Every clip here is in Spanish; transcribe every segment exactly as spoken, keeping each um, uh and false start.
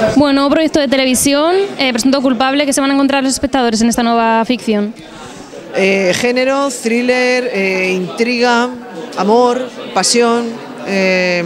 Bueno, proyecto de televisión, eh, presunto culpable, que se van a encontrar los espectadores en esta nueva ficción. Eh, género, thriller, eh, intriga, amor, pasión eh,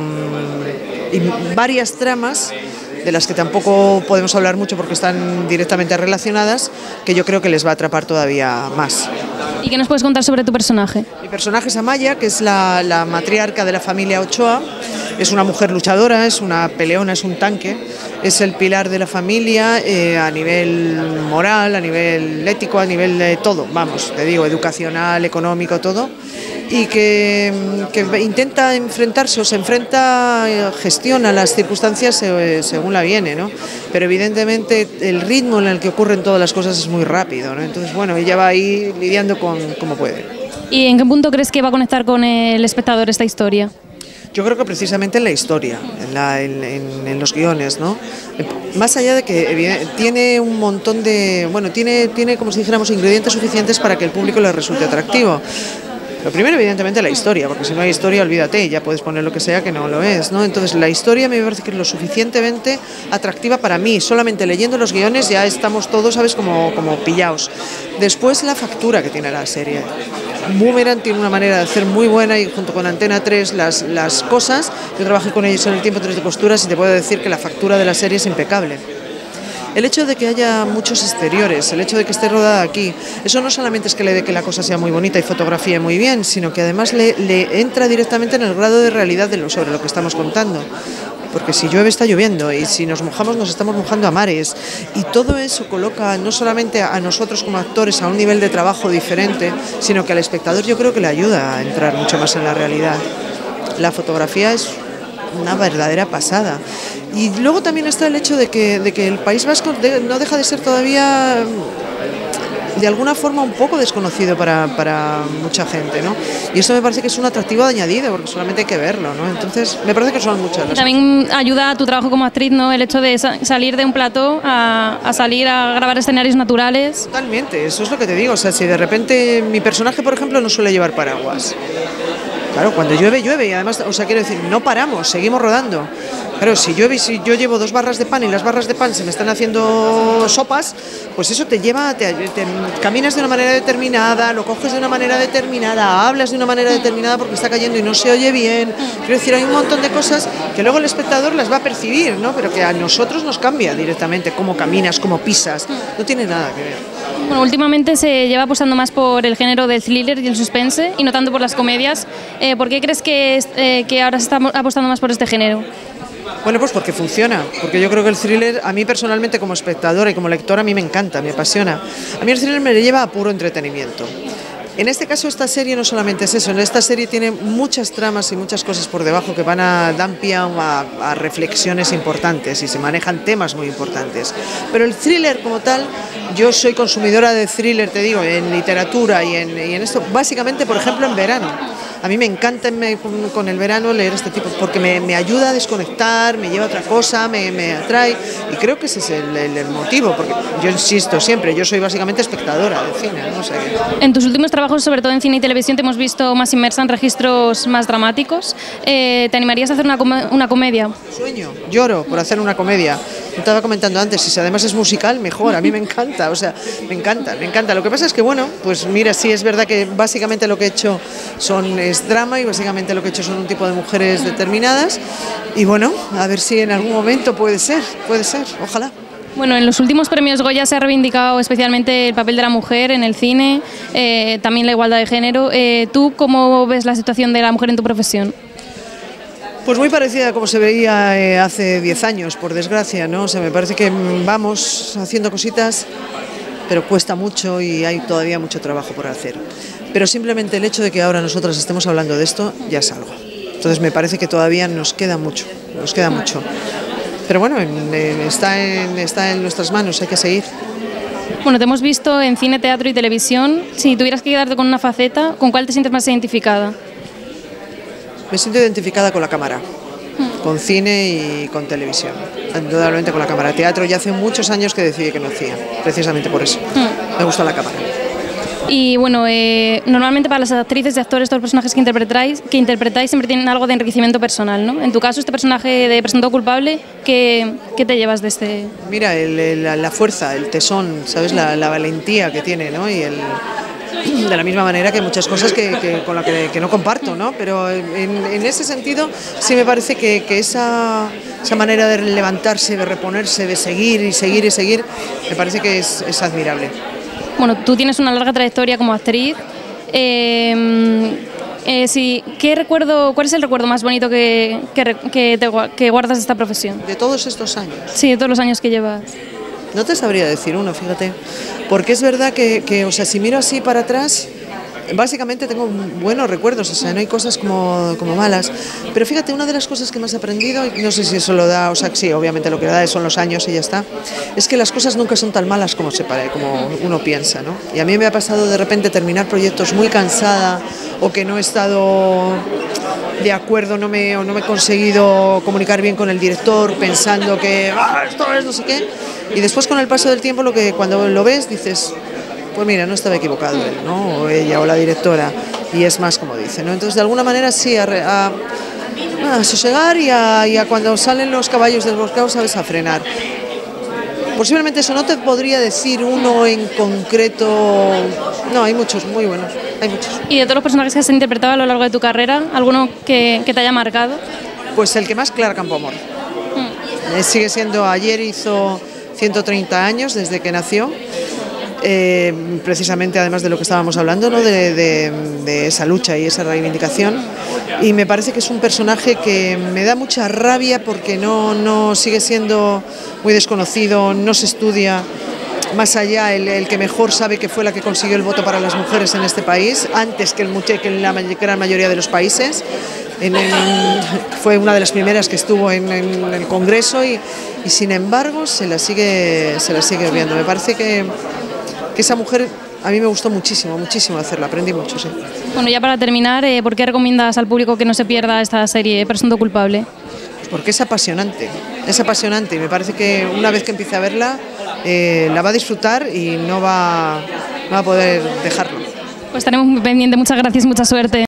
y varias tramas de las que tampoco podemos hablar mucho porque están directamente relacionadas, que yo creo que les va a atrapar todavía más. ¿Y qué nos puedes contar sobre tu personaje? Mi personaje es Amaya, que es la, la matriarca de la familia Ochoa. Es una mujer luchadora, es una peleona, es un tanque, es el pilar de la familia eh, a nivel moral, a nivel ético, a nivel de todo, vamos, te digo, educacional, económico, todo, y que, que intenta enfrentarse o se enfrenta, gestiona las circunstancias según la viene, ¿no? Pero evidentemente el ritmo en el que ocurren todas las cosas es muy rápido, ¿no? Entonces, bueno, ella va ahí lidiando con como puede. ¿Y en qué punto crees que va a conectar con el espectador esta historia? Yo creo que precisamente en la historia, en, la, en, en, en los guiones, ¿no? Más allá de que tiene un montón de, bueno, tiene, tiene como si dijéramos ingredientes suficientes para que el público le resulte atractivo. Lo primero, evidentemente, la historia, porque si no hay historia, olvídate, ya puedes poner lo que sea que no lo es, ¿no? Entonces, la historia me parece que es lo suficientemente atractiva para mí. Solamente leyendo los guiones ya estamos todos, ¿sabes?, como, como pillados. Después, la factura que tiene la serie. Boomerang tiene una manera de hacer muy buena y junto con Antena tres las, las cosas, yo trabajé con ellos en el tiempo tres de costuras y te puedo decir que la factura de la serie es impecable. El hecho de que haya muchos exteriores, el hecho de que esté rodada aquí, eso no solamente es que le dé que la cosa sea muy bonita y fotografíe muy bien, sino que además le, le entra directamente en el grado de realidad de lo, sobre lo que estamos contando. Porque si llueve está lloviendo y si nos mojamos nos estamos mojando a mares, y todo eso coloca no solamente a nosotros como actores a un nivel de trabajo diferente, sino que al espectador yo creo que le ayuda a entrar mucho más en la realidad. La fotografía es una verdadera pasada. Y luego también está el hecho de que, de que el País Vasco de, no deja de ser todavía de alguna forma un poco desconocido para, para mucha gente, ¿no? Y eso me parece que es un atractivo añadido, porque solamente hay que verlo, ¿no? Entonces, me parece que son muchas las También cosas. Ayuda a tu trabajo como actriz, ¿no? El hecho de sa salir de un plató a, a salir a grabar escenarios naturales. Totalmente, eso es lo que te digo. O sea, si de repente mi personaje, por ejemplo, no suele llevar paraguas. Claro, cuando llueve, llueve y además, o sea, quiero decir, no paramos, seguimos rodando. Claro, si llueve y si yo llevo dos barras de pan y las barras de pan se me están haciendo sopas, pues eso te lleva, te, te, caminas de una manera determinada, lo coges de una manera determinada, hablas de una manera determinada porque está cayendo y no se oye bien. Quiero decir, hay un montón de cosas que luego el espectador las va a percibir, ¿no? Pero que a nosotros nos cambia directamente cómo caminas, cómo pisas, no tiene nada que ver. Bueno, últimamente se lleva apostando más por el género del thriller y el suspense y no tanto por las comedias. Eh, ¿Por qué crees que, eh, que ahora se está apostando más por este género? Bueno, pues porque funciona, porque yo creo que el thriller, a mí personalmente como espectadora y como lectora, a mí me encanta, me apasiona. A mí el thriller me lleva a puro entretenimiento. En este caso esta serie no solamente es eso, en esta serie tiene muchas tramas y muchas cosas por debajo que van a dar pie a, a reflexiones importantes y se manejan temas muy importantes. Pero el thriller como tal, yo soy consumidora de thriller, te digo, en literatura y en, y en esto, básicamente, por ejemplo, en verano. A mí me encanta me, con, con el verano leer este tipo, porque me, me ayuda a desconectar, me lleva a otra cosa, me, me atrae, y creo que ese es el, el, el motivo, porque yo insisto siempre, yo soy básicamente espectadora de cine, no sé. En tus últimos trabajos, sobre todo en cine y televisión, te hemos visto más inmersa en registros más dramáticos. Eh, ¿Te animarías a hacer una, com una comedia? Sueño, lloro por hacer una comedia. Te estaba comentando antes, si además es musical, mejor, a mí me encanta, o sea, me encanta, me encanta. Lo que pasa es que, bueno, pues mira, sí es verdad que básicamente lo que he hecho son, es drama y básicamente lo que he hecho son un tipo de mujeres determinadas y bueno, a ver si en algún momento puede ser, puede ser, ojalá. Bueno, en los últimos premios Goya se ha reivindicado especialmente el papel de la mujer en el cine, eh, también la igualdad de género. Eh, ¿Tú cómo ves la situación de la mujer en tu profesión? Pues muy parecida a como se veía eh, hace diez años, por desgracia, ¿no? O sea, me parece que vamos haciendo cositas, pero cuesta mucho y hay todavía mucho trabajo por hacer. Pero simplemente el hecho de que ahora nosotras estemos hablando de esto ya es algo. Entonces me parece que todavía nos queda mucho, nos queda mucho. Pero bueno, en, en, está, en, está en nuestras manos, hay que seguir. Bueno, te hemos visto en cine, teatro y televisión. Si tuvieras que quedarte con una faceta, ¿con cuál te sientes más identificada? Me siento identificada con la cámara, con cine y con televisión, indudablemente con la cámara. Teatro ya hace muchos años que decidí que no hacía, precisamente por eso. Me gusta la cámara. Y bueno, eh, normalmente para las actrices y actores, todos los personajes que interpretáis, que interpretáis siempre tienen algo de enriquecimiento personal, ¿no? En tu caso, este personaje de presunto culpable, ¿qué, qué te llevas de este...? Mira, el, el, la fuerza, el tesón, ¿sabes? La, la valentía que tiene, ¿no? Y el... de la misma manera que muchas cosas que, que, con las que, que no comparto, ¿no? Pero en, en ese sentido sí me parece que, que esa, esa manera de levantarse, de reponerse, de seguir y seguir y seguir, me parece que es, es admirable. Bueno, tú tienes una larga trayectoria como actriz. Eh, eh, sí, ¿qué recuerdo, ¿Cuál es el recuerdo más bonito que, que, que, te, que guardas de esta profesión? De todos estos años. Sí, de todos los años que llevas. No te sabría decir uno, fíjate, porque es verdad que, que, o sea, si miro así para atrás, básicamente tengo buenos recuerdos, o sea, no hay cosas como, como malas, pero fíjate, una de las cosas que más he aprendido, y no sé si eso lo da, o sea, sí, obviamente lo que da son los años y ya está, es que las cosas nunca son tan malas como, se pare, como uno piensa, ¿no? Y a mí me ha pasado de repente terminar proyectos muy cansada, o que no he estado de acuerdo, no me, o no me he conseguido comunicar bien con el director, pensando que ah, esto es no sé qué, y después con el paso del tiempo lo que cuando lo ves dices, pues mira, no estaba equivocado él, ¿no? O ella o la directora, y es más como dice, ¿no? Entonces de alguna manera sí, a, a, a sosegar y a, y a cuando salen los caballos desboscados sabes a frenar. Posiblemente eso, no te podría decir uno en concreto, no, hay muchos muy buenos, hay muchos. ¿Y de todos los personajes que has interpretado a lo largo de tu carrera, alguno que, que te haya marcado? Pues el que más, Clara Campoamor. Mm. Eh, sigue siendo, ayer hizo ciento treinta años desde que nació. Eh, precisamente además de lo que estábamos hablando, ¿no? de, de, de esa lucha y esa reivindicación, y me parece que es un personaje que me da mucha rabia porque no, no sigue siendo muy desconocido, no se estudia más allá, el, el que mejor sabe que fue la que consiguió el voto para las mujeres en este país, antes que, el, que en la gran mayoría de los países. En el, fue una de las primeras que estuvo en, en el Congreso y, y sin embargo se la sigue, se la sigue viendo. Me parece que que esa mujer a mí me gustó muchísimo, muchísimo hacerla, aprendí mucho, sí. Bueno, ya para terminar, eh, ¿por qué recomiendas al público que no se pierda esta serie Presunto culpable? Pues porque es apasionante, es apasionante y me parece que una vez que empiece a verla eh, la va a disfrutar y no va, no va a poder dejarlo. Pues estaremos muy pendientes, muchas gracias, mucha suerte.